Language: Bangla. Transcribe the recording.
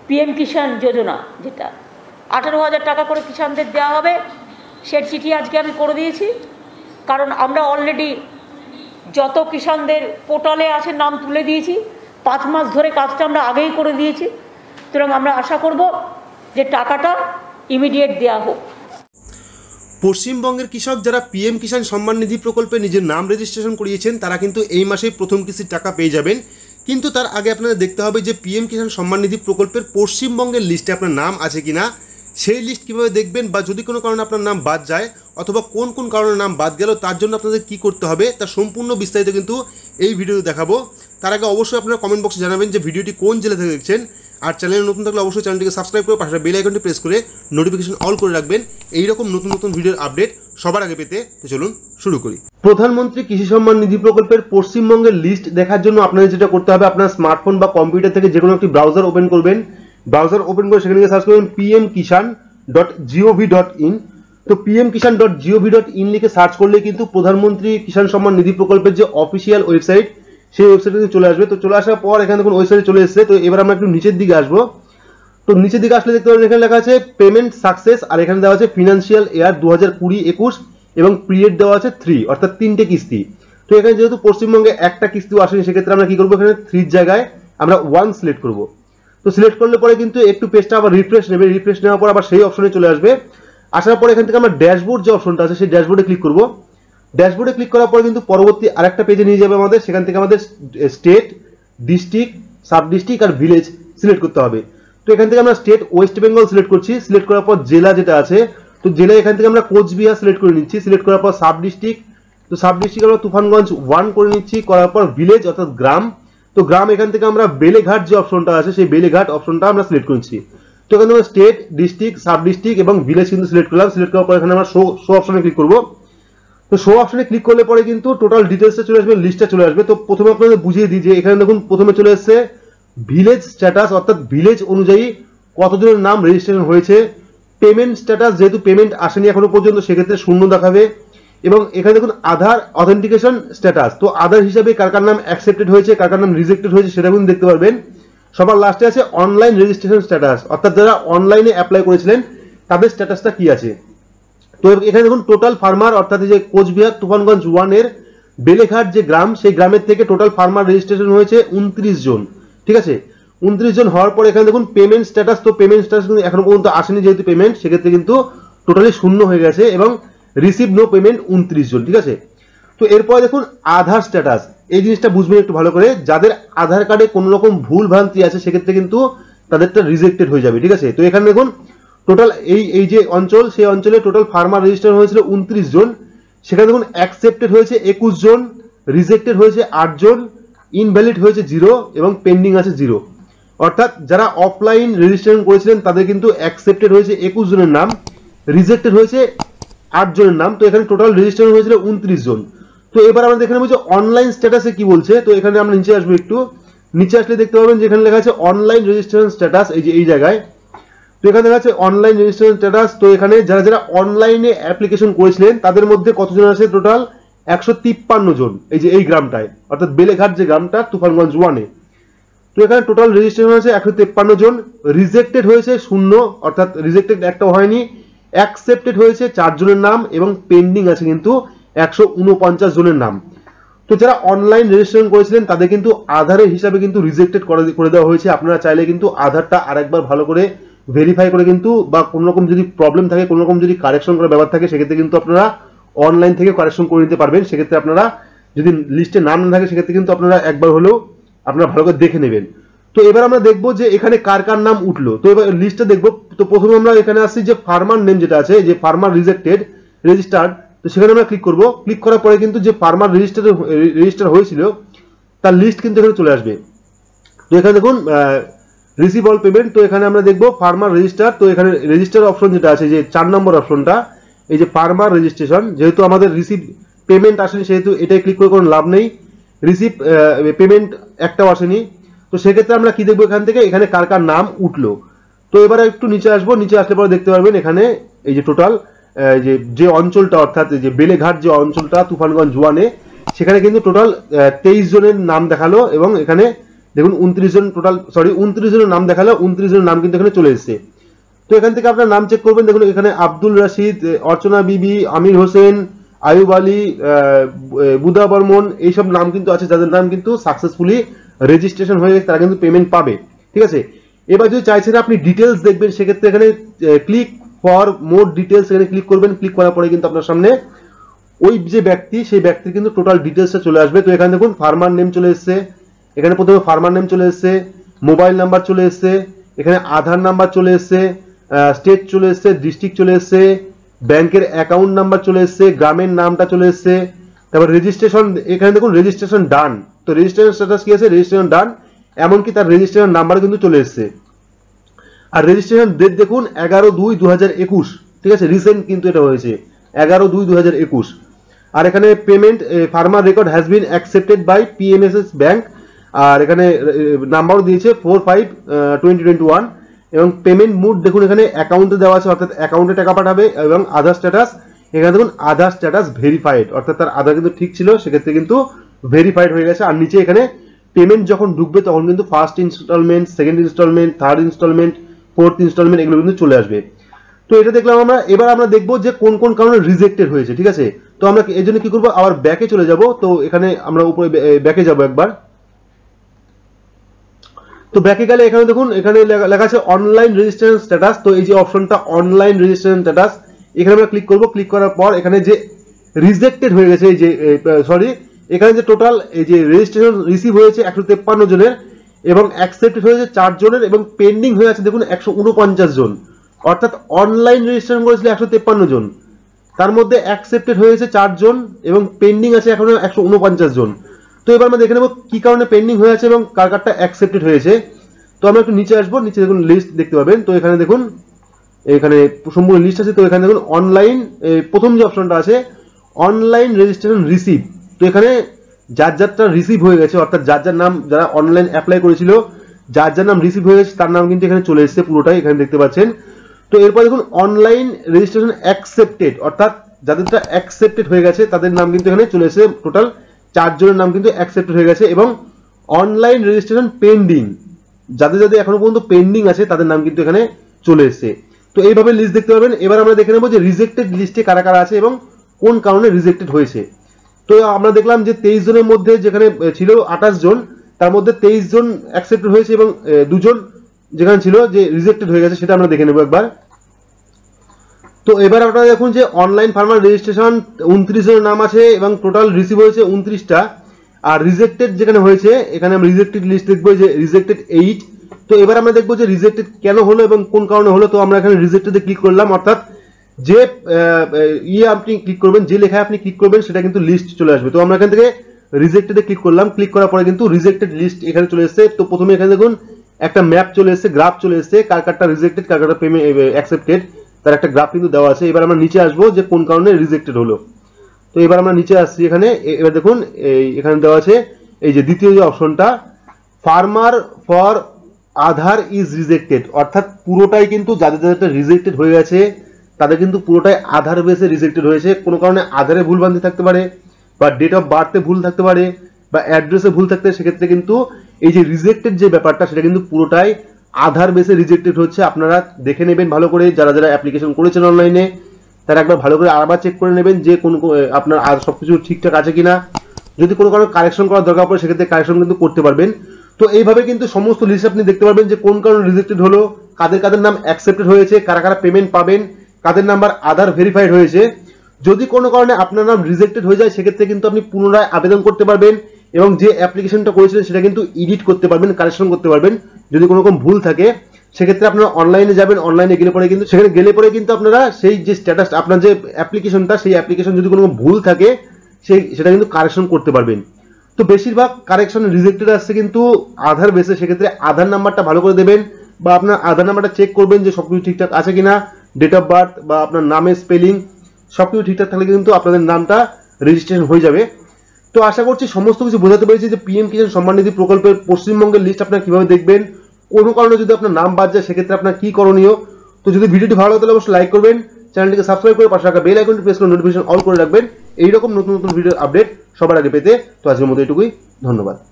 পিএম কিষাণ যোজনা, যেটা 18,000 টাকা করে কিষাণদের দেওয়া হবে, সে চিঠি আজকে আমি করে দিয়েছি। কারণ আমরা অলরেডি যত কিষাণদের পোর্টালে আছে নাম তুলে দিয়েছি, 5 মাস ধরে কাজটা আমরা আগেই করে দিয়েছি। সুতরাং আমরা আশা করব যে টাকাটা ইমিডিয়েট দেওয়া হোক। পশ্চিমবঙ্গের কৃষক যারা পিএম কিষাণ সম্মান নিধি প্রকল্পে নিজের নাম রেজিস্ট্রেশন করিয়েছেন তারা কিন্তু এই মাসেই প্রথম কিস্তির টাকা পেয়ে যাবেন। কিন্তু তার আগে আপনাদের দেখতে হবে যে পিএম কিষাণ সম্মান নিধি প্রকল্পের পশ্চিমবঙ্গের লিস্টে আপনার নাম আছে কিনা। সেই লিস্ট কীভাবে দেখবেন, বা যদি কোনো কারণে আপনার নাম বাদ যায় অথবা কোন কোন কারণে নাম বাদ গেল তার জন্য আপনাদের কী করতে হবে তার সম্পূর্ণ বিস্তারিত কিন্তু এই ভিডিওতে দেখাবো। তার আগে অবশ্যই আপনারা কমেন্ট বক্সে জানাবেন যে ভিডিওটি কোন জেলা থেকে দেখছেন। আর চ্যানেলে নতুন থাকলে অবশ্যই চ্যানেলটিকে সাবস্ক্রাইব করে পাশে বেল আইকনটি প্রেস করে নোটিফিকেশন অল করে রাখবেন এইরকম নতুন নতুন ভিডিওর আপডেট সবার আগে পেতে। তো চলুন শুরু করি। প্রধানমন্ত্রী কৃষি সম্মান নিধি প্রকল্পের পশ্চিমবঙ্গের লিস্ট দেখার জন্য আপনাদের যেটা করতে হবে, আপনার স্মার্টফোন বা কম্পিউটার থেকে যে কোনো একটি ব্রাউজার ওপেন করবেন। ব্রাউজার ওপেন করে সেখানে সার্চ করবেন pmkishan.gov.in। তো pmkishan.gov.in লিখে সার্চ করলে কিন্তু প্রধানমন্ত্রী কিষাণ সম্মান নিধি প্রকল্পের যে অফিসিয়াল ওয়েবসাইট সেই ওয়েবসাইটে চলে আসবে। তো চলে আসার পর এখানে দেখুন ওয়েবসাইটে চলে এসেছে। তো এবার আমরা একটু নিচের দিকে আসবো। তো নিচের দিকে আসলে দেখতে পাবেন এখানে লেখা আছে পেমেন্ট সাকসেস, আর এখানে দেওয়া আছে ফিনান্সিয়াল ইয়ার 2020-21 এবং পিরিয়ড দেওয়া আছে 3, অর্থাৎ 3টে কিস্তি। তো এখানে যেহেতু পশ্চিমবঙ্গে একটা কিস্তিও আসেনি সেক্ষেত্রে আমরা কি করবো, এখানে 3 জায়গায় আমরা 1 সিলেক্ট করব। তো সিলেক্ট করলে পরে কিন্তু একটু পেজটা আবার রিফ্রেশ নেবে, রিফ্রেশ নেওয়ার পর আবার সেই অপশনে চলে আসবে। আসার পর এখান থেকে আমরা ড্যাশবোর্ড যে অপশনটা আছে সেই ড্যাশবোর্ডে ক্লিক করব। ড্যাশবোর্ডে ক্লিক করার পর কিন্তু পরবর্তী আরেকটা পেজে নিয়ে যাবে আমাদের। সেখান থেকে আমাদের স্টেট, ডিস্ট্রিক্ট, সাব ডিস্ট্রিক্ট আর ভিলেজ সিলেক্ট করতে হবে। তো এখান থেকে আমরা স্টেট ওয়েস্ট বেঙ্গল সিলেক্ট করছি। সিলেক্ট করার পর জেলা যেটা আছে, তো জেলা এখান থেকে আমরা কোচবিহার সিলেক্ট করে নিচ্ছি। সিলেক্ট করার পর সাব ডিস্ট্রিক্ট, তো সাব ডিস্ট্রিক্ট আমরা তুফানগঞ্জ 1 করে নিচ্ছি। করার পর ভিলেজ অর্থাৎ গ্রাম, তো গ্রাম এখান থেকে আমরা বেলেঘাট যে অপশনটা আছে সেই বেলেঘাট অপশনটা আমরা সিলেক্ট করছি। তো এখানে আমরা স্টেট, ডিস্ট্রিক্ট, সাব ডিস্ট্রিক্ট এবং ভিলেজ কিন্তু সিলেক্ট করলাম। সিলেক্ট করার পর এখানে আমরা শো অপশনে ক্লিক করব। তো শো অপশনে ক্লিক করলে পরে কিন্তু টোটাল ডিটেলসটা চলে আসবে, লিস্টটা চলে আসবে। তো প্রথমে আপনাদের বুঝিয়ে দিই যে এখানে দেখুন প্রথমে চলে এসেছে ভিলেজ স্ট্যাটাস, অর্থাৎ ভিলেজ অনুযায়ী কতজনের নাম রেজিস্ট্রেশন হয়েছে। পেমেন্ট স্ট্যাটাস, যেহেতু পেমেন্ট আসেনি এখনো পর্যন্ত সেক্ষেত্রে 0 দেখাবে। এবং এখানে দেখুন আধার অথেন্টিকেশন স্ট্যাটাস, তো আধার হিসাবে কার কার নাম অ্যাকসেপ্টেড হয়েছে কার কার নাম রিজেক্টেড হয়েছে সেটা কিন্তু দেখতে পারবেন। সবার লাস্টে আছে অনলাইন রেজিস্ট্রেশন স্ট্যাটাস, অর্থাৎ যারা অনলাইনে অ্যাপ্লাই করেছিলেন তাদের স্ট্যাটাসটা কি আছে। তো এখানে দেখুন টোটাল ফার্মার, অর্থাৎ যে কোচবিহার তুফানগঞ্জ 1 এর বেলেঘাট যে গ্রাম সেই গ্রামের থেকে টোটাল ফার্মার রেজিস্ট্রেশন হয়েছে 29 জন। ঠিক আছে, 29 জন হওয়ার পর এখানে দেখুন পেমেন্ট স্ট্যাটাস, তো পেমেন্ট স্ট্যাটাস কিন্তু এখনো পর্যন্ত আসেনি যেহেতু পেমেন্ট, সেক্ষেত্রে কিন্তু টোটালি 0 হয়ে গেছে এবং রিসিভ নো পেমেন্ট 29 জন। ঠিক আছে, তো এরপর দেখুন আধার স্ট্যাটাস, এই জিনিসটা বুঝবেন একটু ভালো করে। যাদের আধার কার্ডে কোনো রকম ভুল ভ্রান্তি আছে সেক্ষেত্রে কিন্তু তাদেরটা রিজেক্টেড হয়ে যাবে। ঠিক আছে, তো এখানে দেখুন টোটাল এই যে অঞ্চল সেই অঞ্চলে টোটাল ফার্মার রেজিস্টার হয়েছিল 29 জন। সেখানে দেখুন অ্যাকসেপ্টেড হয়েছে 21 জন, রিজেক্টেড হয়েছে 8 জন, ইনভ্যালিড হয়েছে 0 এবং পেন্ডিং আছে 0। অর্থাৎ যারা অফলাইন রেজিস্ট্রেশন করেছিলেন তাদের কিন্তু অ্যাকসেপ্টেড হয়েছে 21 জনের নাম, রিজেক্টেড হয়েছে 8 জনের নাম। তো এখানে টোটাল রেজিস্ট্রেশন হয়েছিল 29 জন। তো এবার আমরা দেখে নেব যে অনলাইন স্ট্যাটাসে কি বলছে। তো এখানে আমরা নিচে আসবো, একটু নিচে আসলে দেখতে পাবেন যে এখানে লেখা আছে অনলাইন রেজিস্ট্রেশন স্ট্যাটাস, এই যে এই জায়গায়। তো এখানে দেখা যাচ্ছে অনলাইন রেজিস্ট্রেশন স্ট্যাটাস। তো এখানে যারা যারা অনলাইনে অ্যাপ্লিকেশন করেছিলেন তাদের মধ্যে কতজন আছে, টোটাল 153 জন এই যে এই গ্রামটায়, অর্থাৎ বেলেঘাট যে গ্রামটা তুফানগঞ্জ 1 এ। তো এখানে টোটাল রেজিস্ট্রেশন হয়েছে 153 জন, রিজেক্টেড হয়েছে 0, অর্থাৎ রিজেক্টেড একটাও হয়নি, অ্যাকসেপ্টেড হয়েছে 4 জনের নাম এবং পেন্ডিং আছে কিন্তু 149 জনের নাম। তো যারা অনলাইন রেজিস্ট্রেশন করেছিলেন তাদের কিন্তু আধারের হিসাবে কিন্তু রিজেক্টেড করে দেওয়া হয়েছে। আপনারা চাইলে কিন্তু আধারটা আরেকবার ভালো করে ভেরিফাই করে কিন্তু, বা কোনো রকম যদি প্রবলেম থাকে, কোনো রকম যদি কারেকশন করার ব্যাপার থাকে সেক্ষেত্রে কিন্তু আপনারা অনলাইন থেকে কারেকশন করে নিতে পারবেন। সেক্ষেত্রে আপনারা যদি লিস্টে নাম না থাকে সেক্ষেত্রে কিন্তু আপনারা একবার হলেও আপনারা ভালো করে দেখে নেবেন। তো এবার আমরা দেখবো যে এখানে কার কার নাম উঠলো। তো এবার লিস্টটা দেখবো। তো প্রথমে আমরা এখানে আসছি যে ফার্মার নেম যেটা আছে, যে ফার্মার রিজেক্টেড রেজিস্টার্ড, তো সেখানে আমরা ক্লিক করব। ক্লিক করার পরে কিন্তু যে ফার্মার রেজিস্টার হয়েছিল তার লিস্ট কিন্তু এখানে চলে আসবে। তো এখানে দেখুন রিসিভ অল পেমেন্ট, তো এখানে আমরা দেখবো ফার্মার রেজিস্টার। তো এখানে রেজিস্টার অপশন যেটা আছে, যে 4 নম্বর অপশনটা, এই যে ফার্মার রেজিস্ট্রেশন, যেহেতু আমাদের রিসিভ পেমেন্ট আসেনি সেহেতু এটাই ক্লিক করে কোনো লাভ নেই। রিসিভ পেমেন্ট একটাও আসেনি, তো সেক্ষেত্রে আমরা কি দেখবো এখান থেকে, এখানে কার কার নাম উঠলো। তো এবারে একটু নিচে আসবো, নিচে আসলে পরে দেখতে পারবেন এখানে এই যে টোটাল যে অঞ্চলটা, অর্থাৎ যে বেলেঘাট যে অঞ্চলটা তুফানগঞ্জ 1 এ, সেখানে কিন্তু টোটাল 23 জনের নাম দেখালো এবং এখানে দেখুন 29 জন টোটাল, সরি 29 জনের নাম দেখালো, 29 জনের নাম কিন্তু এখানে চলে এসেছে। তো এখান থেকে আপনার নাম চেক করবেন, দেখুন এখানে আব্দুল রশিদ, অর্চনা বিবি, আমির হোসেন, আয়ুব আলী, বুদা বর্মন, এইসব নাম কিন্তু আছে যাদের নাম কিন্তু সাকসেসফুলি রেজিস্ট্রেশন হয়ে গেছে, তারা কিন্তু পেমেন্ট পাবে। ঠিক আছে, এবার যদি চাইছেন আপনি ডিটেলস দেখবেন, সেক্ষেত্রে এখানে ক্লিক ফর মোর ডিটেলস এখানে ক্লিক করবেন। ক্লিক করার পরে কিন্তু আপনার সামনে ওই যে ব্যক্তি, সেই ব্যক্তির কিন্তু টোটাল ডিটেলসটা চলে আসবে। তো এখানে দেখুন ফার্মার নেম চলে এসছে, এখানে প্রথমে ফার্মার নেম চলে এসছে, মোবাইল নাম্বার চলে এসছে, এখানে আধার নাম্বার চলে এসছে, স্টেট চলে এসছে, ডিস্ট্রিক্ট চলে এসছে, ব্যাংকের অ্যাকাউন্ট নাম্বার চলে এসছে, গ্রামের নামটা চলে এসছে, তারপর রেজিস্ট্রেশন, এখানে দেখুন রেজিস্ট্রেশন ডান। তো রেজিস্ট্রেশন স্ট্যাটাস কি আছে, রেজিস্ট্রেশন ডান, এমনকি তার রেজিস্ট্রেশন নাম্বার কিন্তু চলে এসছে। আর রেজিস্ট্রেশন ডেট দেখুন 11/2/2021, ঠিক আছে, রিসেন্ট কিন্তু এটা হয়েছে 11/2/2021। আর এখানে payment farmer record has been accepted by PMSS bank, আর এখানে নাম্বারও দিয়েছে 4/5/2021, এবং পেমেন্ট মুড দেখুন এখানে অ্যাকাউন্টে দেওয়া আছে, অর্থাৎ অ্যাকাউন্টে টাকা পাঠাবে, এবং আধার স্ট্যাটাস এখানে দেখুন আধার স্ট্যাটাস ভেরিফাইড, অর্থাৎ তার আধার কিন্তু ঠিক ছিল, সেক্ষেত্রে কিন্তু ভেরিফাইড হয়ে গেছে। আর নিচে এখানে পেমেন্ট যখন ঢুকবে তখন কিন্তু first instalment, second instalment, third instalment, fourth instalment এগুলো কিন্তু চলে আসবে। তো এটা দেখলাম আমরা। এবার আমরা দেখবো যে কোন কোন কারণে রিজেক্টেড হয়েছে। ঠিক আছে, তো আমরা এই জন্য কি করবো, আবার ব্যাকে চলে যাব। তো এখানে আমরা উপরে ব্যাকে যাব একবার। তো ব্যাকে গেলে এখানে দেখুন এখানে লেখা আছে অনলাইন রেজিস্ট্রেশন স্ট্যাটাস। তো এই যে অপশনটা অনলাইন রেজিস্ট্রেশন স্ট্যাটাস, এখানে আমরা ক্লিক করব। ক্লিক করার পর এখানে যে রিজেক্টেড হয়ে গেছে, এই যে সরি এখানে যে টোটাল এই যে রেজিস্ট্রেশন রিসিভ হয়েছে 153 জনের, এবং অ্যাকসেপ্টেড হয়েছে 4 জনের, এবং পেন্ডিং হয়ে আছে দেখুন 149 জন। অর্থাৎ অনলাইন রেজিস্ট্রেশন করেছিল 153 জন, তার মধ্যে অ্যাকসেপ্টেড হয়েছে 4 জন, এবং পেন্ডিং আছে এখনো 149 জন। তো এবার আমরা দেখে নেব কি কারণে পেন্ডিং হয়ে আছে এবং কার কারটা অ্যাকসেপ্টেড হয়েছে। তো আমরা একটু নিচে আসবো, নিচে দেখুন লিস্ট দেখতে পাবেন। তো এখানে দেখুন এখানে সম্পূর্ণ লিস্ট আছে। তো এখানে দেখুন অনলাইন, প্রথম যে অপশনটা আছে অনলাইন রেজিস্ট্রেশন রিসিভ। তো এখানে যার যারটা রিসিভ হয়ে গেছে, অর্থাৎ যার যার নাম, যারা অনলাইন অ্যাপ্লাই করেছিল, যার যার নাম রিসিভ হয়ে গেছে তার নাম কিন্তু এখানে চলে এসেছে পুরোটাই, এখানে দেখতে পাচ্ছেন। তো এরপর দেখুন অনলাইন রেজিস্ট্রেশন অ্যাকসেপ্টেড, অর্থাৎ যাদেরটা অ্যাকসেপ্টেড হয়ে গেছে তাদের নাম কিন্তু এখানে চলে এসেছে, টোটাল 4 জনের নাম কিন্তু অ্যাকসেপ্টেড হয়ে গেছে। এবং অনলাইন রেজিস্ট্রেশন পেন্ডিং, যাদের যাদের এখনো পর্যন্ত পেন্ডিং আছে তাদের নাম কিন্তু এখানে চলে এসেছে। তো এইভাবে লিস্ট দেখতে পাবেন। এবার আমরা দেখে নেব যে রিজেক্টেড লিস্টে কারা কারা আছে এবং কোন কারণে রিজেক্টেড হয়েছে। তো আমরা দেখলাম যে 23 জনের মধ্যে যেখানে ছিল 28 জন, তার মধ্যে 23 জন অ্যাকসেপ্টেড হয়েছে, এবং 2 জন যেখানে ছিল যে রিজেক্টেড হয়ে গেছে, সেটা আমরা দেখে নেব একবার। তো এবার আপনারা দেখুন যে অনলাইন ফার্মার রেজিস্ট্রেশন 29 জনের নাম আছে, এবং টোটাল রিসিভ হয়েছে 29টা। আর রিজেক্টেড যেখানে হয়েছে এখানে আমরা রিজেক্টেড লিস্ট দেখবো, যে রিজেক্টেড 8। তো এবার আমরা দেখবো যে রিজেক্টেড কেন হলো এবং কোন কারণে হলো। তো আমরা এখানে রিজেক্টেডে ক্লিক করলাম, অর্থাৎ যে আপনি ক্লিক করবেন, যে লেখায় আপনি ক্লিক করবেন সেটা কিন্তু লিস্ট চলে আসবে। তো আমরা এখান থেকে রিজেক্টেডে ক্লিক করলাম। ক্লিক করার পরে কিন্তু রিজেক্টেড লিস্ট এখানে চলে এসেছে। তো প্রথমে এখানে দেখুন একটা ম্যাপ চলে এসেছে, গ্রাফ চলে এসেছে, কার কারটা রিজেক্টেড, কার কারটা পেমেন্ট অ্যাকসেপ্টেড, তার একটা গ্রাফ কিন্তু দেওয়া আছে। এবার আমরা নিচে আসবো যে কোন কারণে রিজেক্টেড হলো। তো এবার আমরা নিচে আসছি, এখানে এবার দেখুন এখানে দেওয়া আছে এই যে দ্বিতীয় যে অপশনটা, farmer for Aadhaar is rejected, অর্থাৎ পুরোটাই কিন্তু যাদের যাদের রিজেক্টেড হয়ে গেছে তাদের কিন্তু পুরোটাই আধার বেসে রিজেক্টেড হয়েছে। কোনো কারণে আধারে ভুল ভ্রান্তি থাকতে পারে, বা ডেট অফ বার্থে ভুল থাকতে পারে, বা অ্যাড্রেসে ভুল থাকতে, সেক্ষেত্রে কিন্তু এই যে রিজেক্টেড যে ব্যাপারটা সেটা কিন্তু পুরোটাই আধার বেসে রিজেক্টেড হচ্ছে। আপনারা দেখে নেবেন ভালো করে, যারা যারা অ্যাপ্লিকেশন করেছেন অনলাইনে তারা একবার ভালো করে আবার চেক করে নেবেন যে কোন আপনার আর সবকিছু ঠিকঠাক আছে কিনা। যদি কোনো কারণে কারেকশন করার দরকার পড়ে সেক্ষেত্রে কারেকশন কিন্তু করতে পারবেন। তো এইভাবে কিন্তু সমস্ত লিস্ট আপনি দেখতে পারবেন যে কোন কারণে রিজেক্টেড হলো, কাদের কাদের নাম অ্যাকসেপ্টেড হয়েছে, কারা কারা পেমেন্ট পাবেন, কাদের নাম্বার আধার ভেরিফাইড হয়েছে। যদি কোনো কারণে আপনার নাম রিজেক্টেড হয়ে যায় সেক্ষেত্রে কিন্তু আপনি পুনরায় আবেদন করতে পারবেন, এবং যে অ্যাপ্লিকেশনটা করেছিলেন সেটা কিন্তু এডিট করতে পারবেন, কারেকশন করতে পারবেন। যদি কোনো রকম ভুল থাকে সেক্ষেত্রে আপনারা অনলাইনে যাবেন, অনলাইনে গেলে পরে কিন্তু সেখানে গেলে পরে কিন্তু আপনারা সেই যে স্ট্যাটাস আপনার যে অ্যাপ্লিকেশনটা, সেই অ্যাপ্লিকেশন যদি কোনো ভুল থাকে সেটা কিন্তু কারেকশন করতে পারবেন। তো বেশিরভাগ কারেকশন রিজেক্টেড আসছে কিন্তু আধার বেসে, সেক্ষেত্রে আধার নাম্বারটা ভালো করে দেবেন, বা আপনার আধার নাম্বারটা চেক করবেন যে সবকিছু ঠিকঠাক আছে কিনা, ডেট অফ বার্থ বা আপনার নামের স্পেলিং সবকিছু ঠিকঠাক থাকলে কিন্তু আপনাদের নামটা রেজিস্ট্রেশন হয়ে যাবে। তো আশা করছি সমস্ত কিছু বোঝাতে পেরেছি যে পিএম কিষাণ সম্মান নিধি প্রকল্পের পশ্চিমবঙ্গের লিস্ট আপনারা কিভাবে দেখবেন, কোনো কারণে যদি আপনার নাম বাদ যায় সেক্ষেত্রে আপনার কি করণীয়। তো যদি ভিডিওটি ভালো লাগে তাহলে অবশ্যই লাইক করবেন, চ্যানেলটিকে সাবস্ক্রাইব করে পাশে রাখা বেল আইকনটি প্রেস করে নোটিফিকেশন অল করে রাখবেন এইরকম নতুন নতুন ভিডিওর আপডেট সবার আগে পেতে। তো আজকের মতো এটুকুই, ধন্যবাদ।